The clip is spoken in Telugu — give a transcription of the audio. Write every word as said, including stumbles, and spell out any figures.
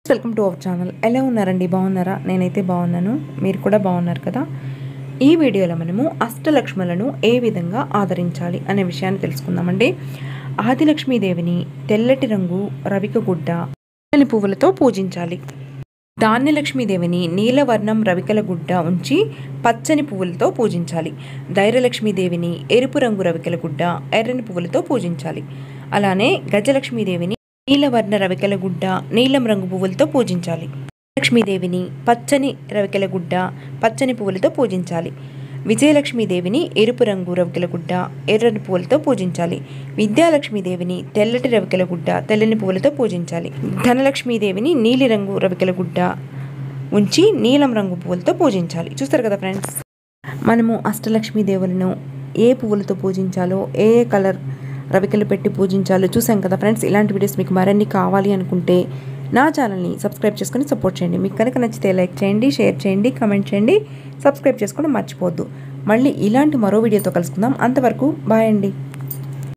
Welcome to our channel. ఎలా ఉన్నారండి? బాగున్నారా? నేనైతే బాగున్నాను, మీరు కూడా బాగున్నారు కదా. ఈ వీడియోలో మనము అష్టలక్ష్ములను ఏ విధంగా ఆదరించాలి అనే విషయాన్ని తెలుసుకుందామండి. ఆదిలక్ష్మీదేవిని తెల్లటి రంగు రవిక గుడ్డ తెల్లని పువ్వులతో పూజించాలి. ధాన్యలక్ష్మీదేవిని నీలవర్ణం రవికల గుడ్డ ఉంచి పచ్చని పువ్వులతో పూజించాలి. ధైర్యలక్ష్మీదేవిని ఎరుపు రంగు రవికల గుడ్డ ఎర్రని పువ్వులతో పూజించాలి. అలానే గజలక్ష్మీదేవిని నీలవర్ణ రవికల గుడ్డ నీలం రంగు పువ్వులతో పూజించాలి. లక్ష్మీదేవిని పచ్చని రవికల గుడ్డ పచ్చని పువ్వులతో పూజించాలి. విజయలక్ష్మీదేవిని ఎరుపు రంగు రవికల గుడ్డ ఎర్రని పువ్వులతో పూజించాలి. విద్యాలక్ష్మీదేవిని తెల్లటి రవికల గుడ్డ తెల్లని పువ్వులతో పూజించాలి. ధనలక్ష్మీదేవిని నీలి రంగు రవికల గుడ్డ ఉంచి నీలం రంగు పువ్వులతో పూజించాలి. చూస్తారు కదా ఫ్రెండ్స్, మనము అష్టలక్ష్మీదేవులను ఏ పువ్వులతో పూజించాలో, ఏ ఏ కలర్ రవికలు పెట్టి పూజించాలో చూసాం కదా ఫ్రెండ్స్. ఇలాంటి వీడియోస్ మీకు మరిన్ని కావాలి అనుకుంటే నా ఛానల్ని సబ్స్క్రైబ్ చేసుకొని సపోర్ట్ చేయండి. మీకు కనుక నచ్చితే లైక్ చేయండి, షేర్ చేయండి, కమెంట్ చేయండి, సబ్స్క్రైబ్ చేసుకోవడం మర్చిపోవద్దు. మళ్ళీ ఇలాంటి మరో వీడియోతో కలుసుకుందాం. అంతవరకు బాయ్ అండి.